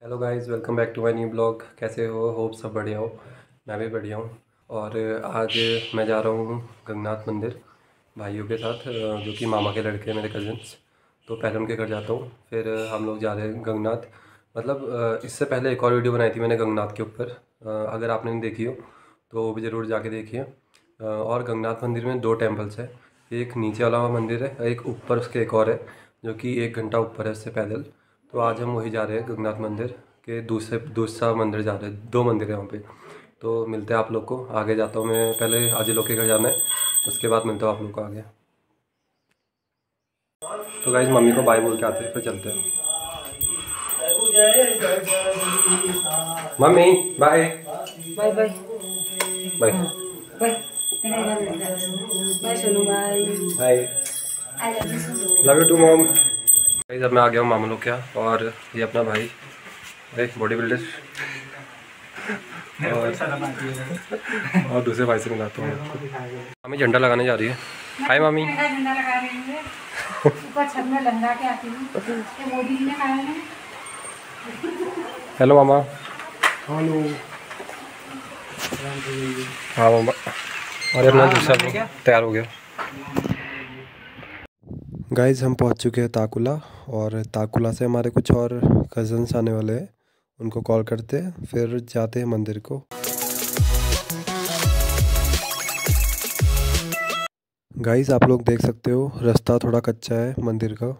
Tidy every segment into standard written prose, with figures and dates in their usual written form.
Hello guys, welcome back to my new blog. कैसे हो? Hope सब बढ़िया हो। मैं भी बढ़िया हूँ। और आज मैं जा रहा हूँ गंगनाथ मंदिर भाइयों के साथ, जो कि मामा के लड़के हैं, मेरे कज़न्स। तो पहले उनके घर जाता हूँ, फिर हम लोग जा रहे हैं गंगनाथ। मतलब इससे पहले एक और वीडियो बनाई थी मैंने गंगनाथ के ऊपर, अगर आपने नहीं देखी हो तो वो भी ज़रूर जाके देखिए। और गंगनाथ मंदिर में 2 टेम्पल्स है। एक नीचे वाला मंदिर है, एक ऊपर उसके एक और है, जो कि 1 घंटा ऊपर है उससे पैदल। तो आज हम वही जा रहे हैं गंगनाथ मंदिर के दूसरा मंदिर जा रहे हैं। 2 मंदिर है वहाँ पे। तो मिलते हैं आप लोग को। आगे जाता हूँ मैं, पहले आज लोग के घर जाना है, उसके बाद मिलता हूँ आप लोग को आगे। तो गाइस मम्मी को बाय बोल के आते हैं, फिर चलते हैं। Mummy bye bye bye bye bye bye Sonu bye bye. Love you too mom. Guys अब मैं आ गया हूँ मामा लोग के यहाँ, और ये अपना भाई एक बॉडी बिल्डर और दूसरे भाई से मिलाता हूँ। मामी झंडा लगाने जा रही है। हाय मामी। झंडा लगा रही है ऊपर छत में लंगा के आती हूँ। ये मोदी जी ने खाया है। हेलो मामा। हेलो। हाँ मामा। और अपना दूसरा तैयार हो गया। गाइज़ हम पहुंच चुके हैं ताकुला, और ताकुला से हमारे कुछ और कज़न्स आने वाले हैं। उनको कॉल करते हैं, फिर जाते हैं मंदिर को। गाइज़ आप लोग देख सकते हो, रास्ता थोड़ा कच्चा है मंदिर का।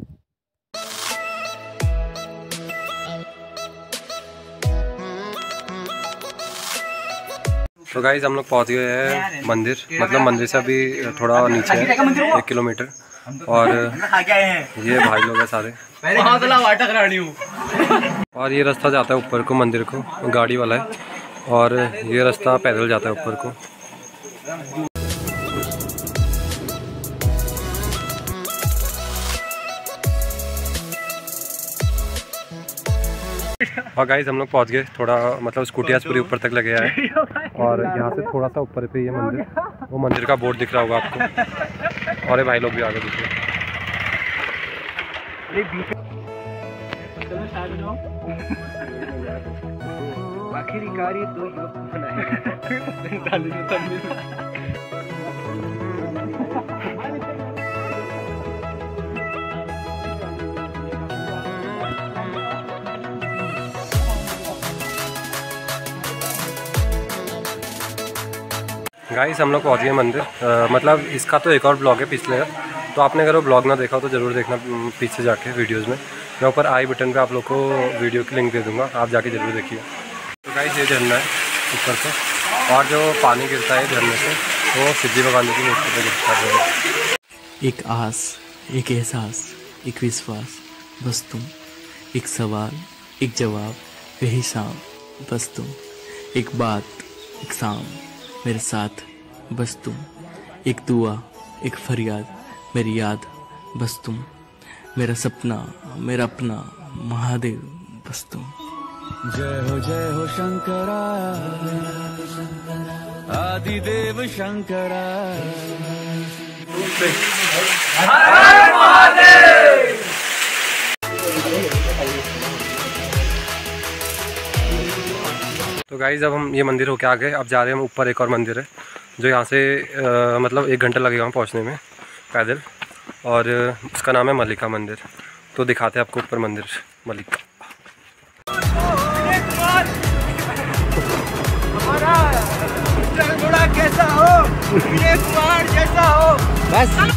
तो गाइज़ हम लोग पहुंच गए हैं मंदिर, मतलब मंदिर से अभी थोड़ा नीचे है 1 किलोमीटर। और ये भाई लोग हैं सारे। और ये रास्ता जाता है ऊपर को मंदिर को, गाड़ी वाला है। और ये रास्ता पैदल जाता है ऊपर को। और गाइस हम लोग पहुंच गए, थोड़ा मतलब स्कूटी आज पूरी ऊपर तक लगे है। और यहाँ से थोड़ा सा ऊपर पे ये मंदिर, वो मंदिर का बोर्ड दिख रहा होगा आपको। और ये भाई लोग भी आगे दिख रहे हैं। गाइस हम लोग पहुँच गए मंदिर। मतलब इसका तो एक और ब्लॉग है पिछले का, तो आपने अगर वो ब्लॉग ना देखा हो तो ज़रूर देखना पीछे जाके वीडियोस में। मैं ऊपर आई बटन पे आप लोग को वीडियो की लिंक दे दूँगा, आप जाके ज़रूर देखिए। तो गाइस ये झरना है ऊपर से, और जो पानी गिरता है झरने से वो सिद्धि भगवान जी की मूर्ति पर गिरता है। एक आस, एक एहसास, एक विश्वास, बस तुम। एक सवाल, एक जवाब, यही शाम, बस तुम। एक बात, एक शाम, मेरे साथ, बस तुम। एक दुआ, एक फरियाद, मेरी याद, बस तुम। मेरा सपना, मेरा अपना महादेव, बस तुम। जय हो शंकरा, आदिदेव शंकरा। तो गाइज़ अब हम ये मंदिर होके आ गए। अब जा रहे हैं हम ऊपर, एक और मंदिर है जो यहाँ से मतलब 1 घंटा लगेगा पहुँचने में पैदल, और उसका नाम है मल्लिका मंदिर। तो दिखाते हैं आपको ऊपर मंदिर मल्लिका। कैसा हो, जैसा हो, बस।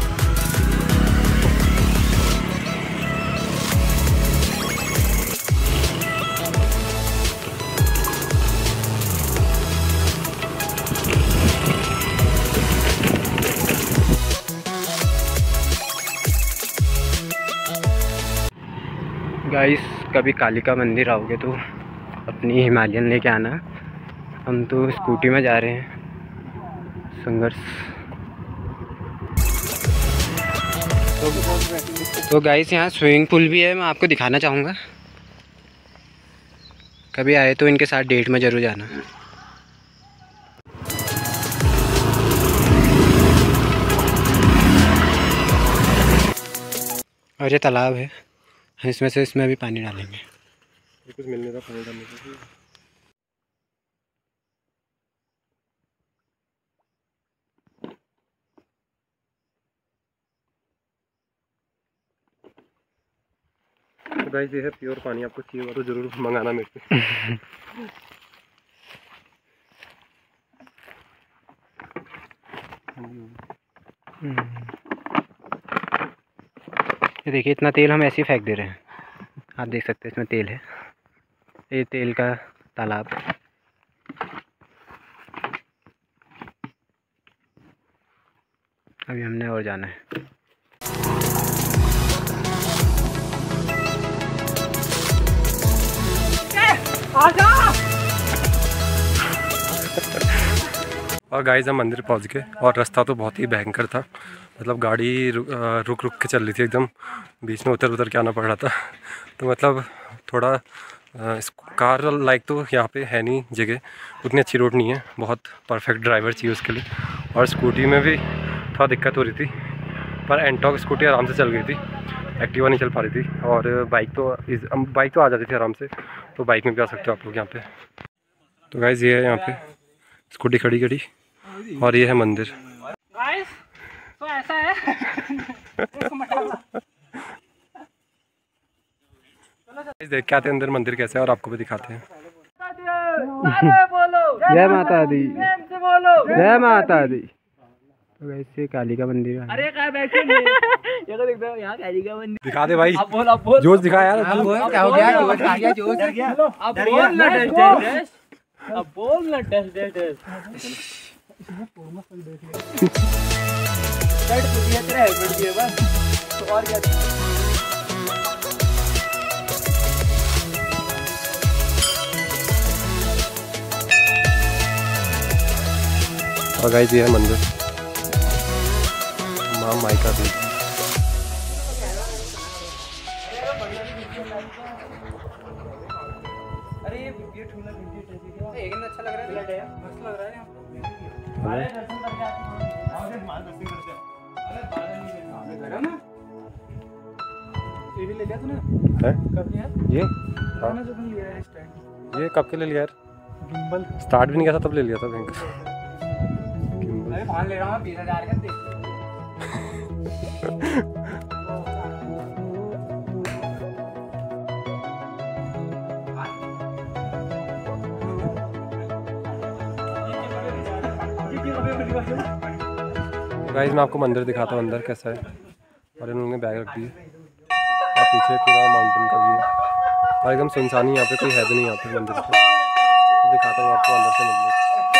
गाइस कभी कालिका मंदिर आओगे तो अपनी हिमालयन लेके आना। हम तो स्कूटी में जा रहे हैं। संघर्ष। तो गाइस यहाँ स्विमिंग पूल भी है, मैं आपको दिखाना चाहूँगा। कभी आए तो इनके साथ डेट में ज़रूर जाना। और ये तालाब है, इसमें भी पानी डालेंगे। कुछ मिल नहीं रहा खाने डालने को। तो गाइस ये है प्योर पानी, आपको चाहिए होगा तो ज़रूर मंगाना मेरे से। ये देखिए इतना तेल हम ऐसे ही फेंक दे रहे हैं, आप देख सकते हैं इसमें तेल है, ये तेल का तालाब। अभी हमने और जाना है। और गाइस हम मंदिर पहुंच गए और रास्ता तो बहुत ही भयंकर था, मतलब गाड़ी रुक रुक के चल रही थी एकदम, बीच में उतर के आना पड़ रहा था। तो मतलब थोड़ा कार लाइक तो यहाँ पे है नहीं जगह, उतनी अच्छी रोड नहीं है, बहुत परफेक्ट ड्राइवर चाहिए उसके लिए। और स्कूटी में भी थोड़ा दिक्कत हो रही थी, पर एंटॉक स्कूटी आराम से चल गई थी, एक्टिवा नहीं चल पा रही थी। और बाइक तो आ जाती थी आराम से, तो बाइक में भी आ सकते हो आप लोग यहाँ पे। तो गाइस ये है यहाँ पे स्कूटी खड़ी और ये है मंदिर। गाइस तो ऐसा है देख के आते हैं अंदर मंदिर कैसा है और आपको भी दिखाते हैं। जय माता दी, जय माता दी। तो वैसे काली का मंदिर है। अरे कहाँ बैठे ये तो देख दो यहाँ काली का मंदिर। दिखा दे भाई, अब बोल जोश दिखा यार। क्या हो गया? जोश आ गया। अब बोल ना टेस्ट अब बोल ना टेस्ट तो और क्या। और गाइस ये है मंदिर माँ माइका देवी। अरे ये ठूला एकदम अच्छा लग रहा है, मस्त लग रहा है। ये भी ले लिया तूने? है कब लिया? ये पुराना जो तुम लिया है स्टैंड। ये कब के ले लिया यार? गिम्बल। स्टार्ट भी नहीं किया था तब ले लिया था बैंक। अरे कौन ले रहा हूँ 20,000 का? देख गाइस मैं आपको मंदिर दिखाता हूँ अंदर कैसा है। और इन्होंने बैग रख दिए और पीछे पूरा माउंटेन का व्यू और एकदम सुनसान ही, यहाँ पे कोई है भी नहीं यहाँ पे मंदिर पे। तो दिखाता हूँ आपको अंदर से मंदिर।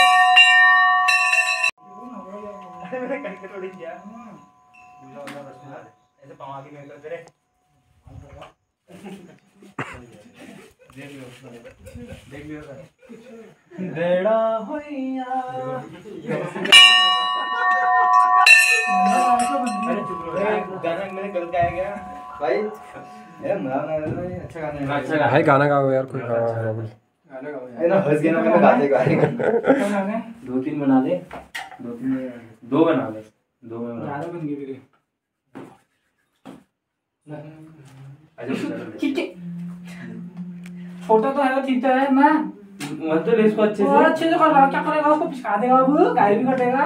गाना मैंने गलत गाया क्या भाई? अच्छा गाना है। भाई गाना गाओ यार कोई। हाँ बोल। ना हंस गया ना, मैं गाते गाएगा। 2-3 बना ले, 2 बना ले, 2 में बना। ज्यादा बन गई मेरी। फोटो तो है, ठीक है ना? मत तो ले इसको अच्छे और से। अच्छे से कर रहा, क्या करेगा? उसको पिछका देगा, अब गाय भी कटेगा।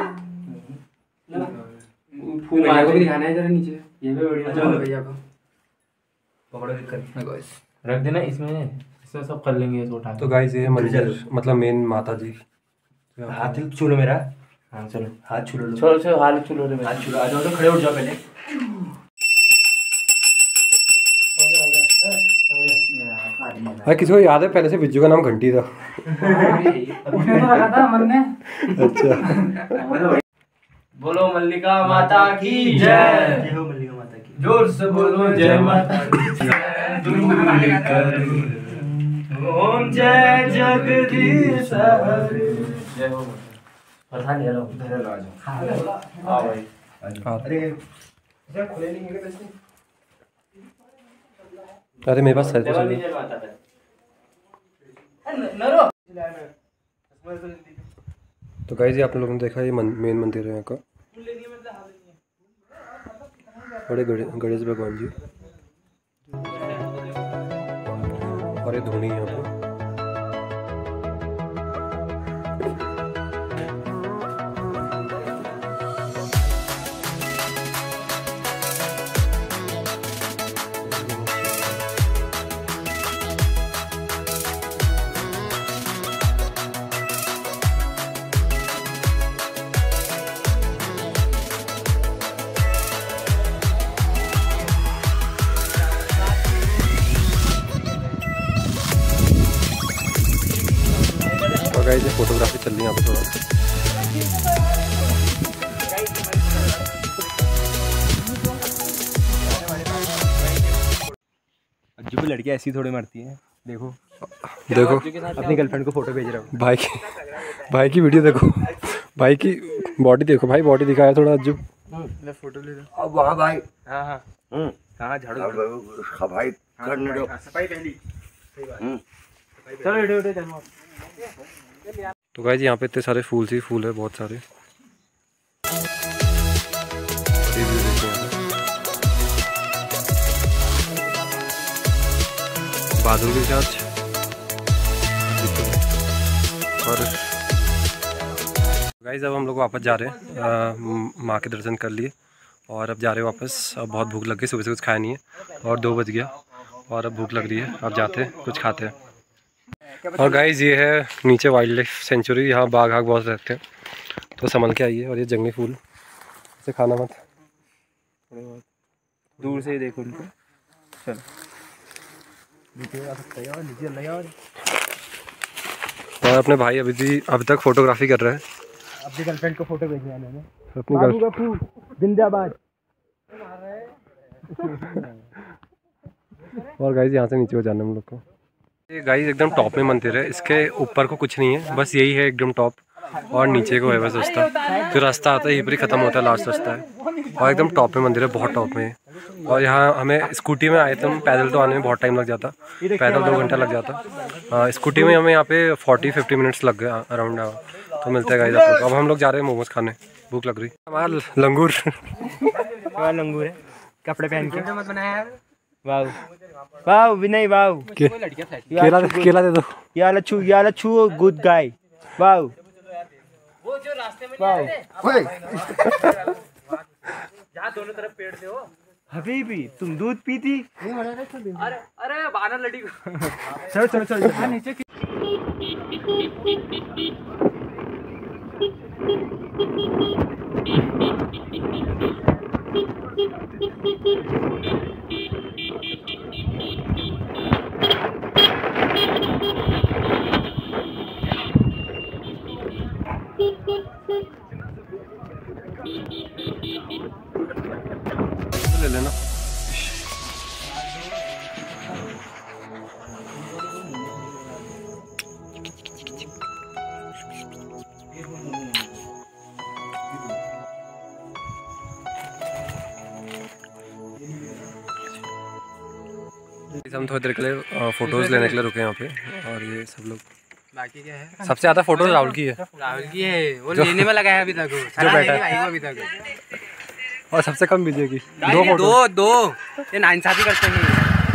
फूल भैया को भी दिखाना है जरा नीचे। ये भी बढ़िया है भैया को। पकड़ो दिक्कत गाइस, रख देना इसमें सब कर लेंगे इसको उठा। तो गाइस ये है मंदिर, मतलब मेन माता जी। हाथ छू लो मेरा। हाँ चलो, हाथ छू लो। चलो हाथ छू लो, हाथ छू लो। आ जाओ, तो खड़े उठ जाओ पहले। भाई किसी को याद है पहले से बिज्जू का नाम घंटी था? उसने तो रखा था मन में। अच्छा। बोलो मल्लिका माता की जय। जय हो मल्लिका माता की। जोर से बोलो जय माता की। ओम जय जगदीश हरि। जय हो। पता नहीं यार, उधर आ जाओ। हां भाई। अरे इधर खुले नहीं है कैसे? अरे मेरे पास सर नरो। तो गाइस ये आप लोगों ने देखा, ये मेन मंदिर है यहाँ का। बड़े गणेश भगवान जी। और सारे धूनी यहाँ पे। गाइस ये फोटोग्राफी चल रही है यहाँ पे थोड़ा। अज्जू भी लड़कियाँ ऐसी थोड़ी मरती हैं। देखो देखो अपनी गर्लफ्रेंड को फोटो भेज रहा हूँ। भाई की वीडियो देखो, भाई की बॉडी देखो, भाई बॉडी दिखाया थोड़ा अज्जू। फोटो ले लो। अब वहाँ भाई हाँ हाँ हाँ झाड़ू सफाई करने दो। सफाई पहली। चलो वीडियो चलो। तो गाइस यहाँ पे इतने सारे फूल ही फूल है, बहुत सारे। बादल के साथ और गाइस अब हम लोग वापस जा रहे हैं। माँ के दर्शन कर लिए और अब जा रहे हैं वापस। अब बहुत भूख लग गई, सुबह से कुछ खाया नहीं है और 2 बज गया और अब भूख लग रही है। अब जाते हैं कुछ खाते हैं। और गाइस ये है नीचे वाइल्ड लाइफ सेंचुरी, यहाँ बाघ आग बहुत रहते हैं, तो संभल के आइए। और ये जंगली फूल से खाना मत, दूर से ही देखो उनको। चलो नीचे आ सकते हैं, नीचे नहीं आ। और अपने भाई अभी तक फोटोग्राफी कर रहे हैं। अपनी गर्लफ्रेंड को फोटो भेजना है मैंने। अपनी गर्लफ्रेंड जिंदाबाद। और गाइस यहाँ से नीचे हो जाना हम लोग को। ये गाइस एकदम टॉप में मंदिर है, इसके ऊपर को कुछ नहीं है, बस यही है एकदम टॉप। और नीचे को है बस रास्ता, फिर रास्ता आता है यहीं पर ही खत्म होता है, लास्ट रास्ता है। और एकदम टॉप में मंदिर है, बहुत टॉप में। और यहाँ हमें स्कूटी में आए थे हम, पैदल तो आने में बहुत टाइम लग जाता, पैदल 2 घंटा लग जाता। स्कूटी में हमें यहाँ पे 40-50 मिनट्स लग गए अराउंड। तो मिलते हैं गाइस आप लोग। अब हम लोग जा रहे हैं मोमोज खाने, भूख लग रही। हमारा लंगूर लंगूर है, कपड़े पहन के मत बनाया। वाव वाव विनय वाव। केला दे दो। या लच्छू गुड गाय। वाव वो जो रास्ते में वाव। जहाँ दोनों तरफ पेड़ थे वो। हबीबी तुम दूध पीती। अरे बानर लड़ी को। चलो नीचे। ले लेना। हम थोड़ी देर के लिए फोटोज लेने के लिए रुके यहाँ पे। और ये सब लोग बाकी क्या है? सबसे ज्यादा फोटोज राहुल की है। वो लेने में लगा है अभी तक, जो बैठा है अभी तक। और सबसे कम बीजे की दो ये नाइंसाफी करते हैं।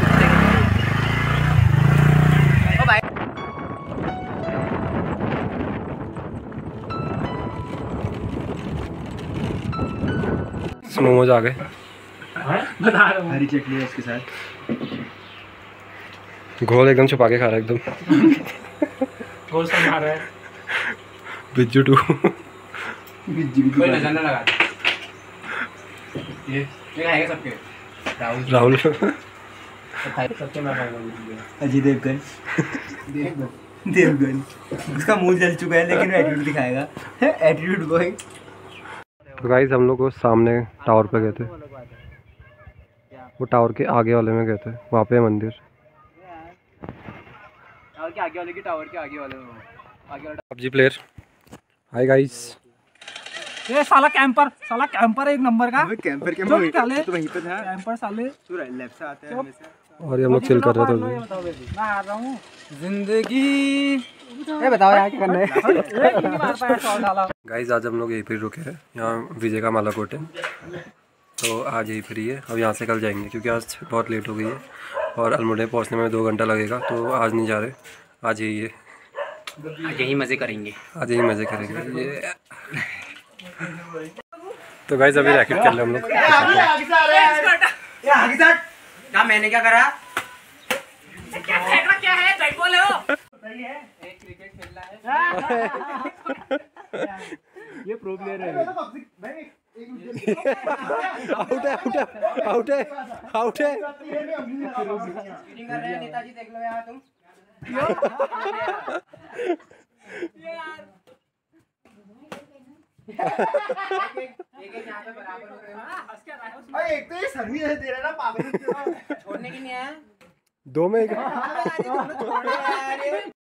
मोमोज आ गए, हरी चटनी है इसके साथ। घोल एकदम छुपा के खा रहा है एकदम। घोल से खा रहा है बिज्जू टू। कोई नजर ना लगा। ये खाएगा सबके। राहुल सबके मैं खाऊंगा। अजय देवगन उसका मुंह जल चुका है लेकिन एटीट्यूड दिखाएगा। Attitude boy. तो गाइस हम लोग वो सामने टावर पे गए थे, वो टावर के आगे वाले में गए थे, वहाँ पे मंदिर। टावर के आगे वाले की टावर के आगे वाले पबजी प्लेयर। Hi guys. ये साला कैंपर एक नंबर का। कैंपर के तो वहीं पे था। कैंपर साले तू लेफ्ट से आते हैं हमेशा। और ये हम लोग चिल कर रहे थे। मैं आ रहा हूँ जिंदगी ये बताओ यार क्या करना है। गाइस आज हम लोग यहीं पर रुके हैं, यहाँ विजय का मालाकोट है, तो आज यहीं पर ही है। अब यहाँ से कल जाएंगे क्योंकि आज बहुत लेट हो गई है और अल्मोड़े पहुंचने में 2 घंटा लगेगा, तो आज नहीं जा रहे, आज यही मज़े करेंगे, आज यही मज़े करेंगे ये। तो गाइस अभी रैकेट खेल रहे हम लोग। क्या मैंने क्या करा? क्या है बैट बॉल है वो? सही है, एक क्रिकेट खेल रहा है। ये प्रो प्लेयर है। आउट है, आउट है, आउट है, आउट है। चीटिंग कर रहे हैं नेताजी, देख लो यार तुम। एक यहाँ पे बराबर हो रहे हो। अरे एक तो ये सर्विस दे रहा है ना पागल, छोड़ने की नहीं है। 2 में